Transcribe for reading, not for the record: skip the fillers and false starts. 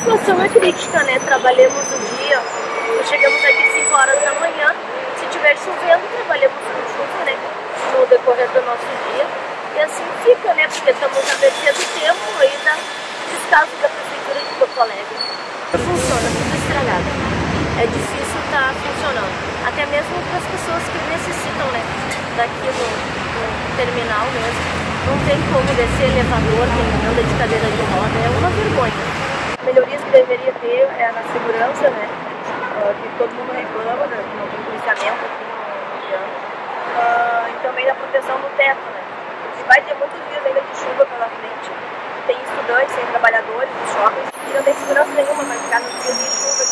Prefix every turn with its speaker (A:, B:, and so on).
A: situação é crítica, né? Trabalhamos o dia, chegamos aqui 5 horas da manhã, se tiver chovendo, trabalhamos com chuva, né? No decorrer do nosso dia. E assim fica, né? Porque estamos à mercê do tempo aí da descaso da Prefeitura de Porto Alegre. Funciona, tudo estragado. É difícil estar funcionando. Até mesmo para as pessoas que necessitam, né? Daqui no terminal mesmo. Não tem como descer elevador, tem anda de cadeira de roda, é uma vergonha. Melhorias que deveria ter é na segurança, né? Que todo mundo reclama, né? Que não tem policiamento aqui no piano. E também da proteção do teto, né? Porque vai ter muitos dias ainda de chuva pela frente. Tem estudantes, tem trabalhadores dos shoppings que não tem segurança nenhuma, vai ficar nos dias de chuva.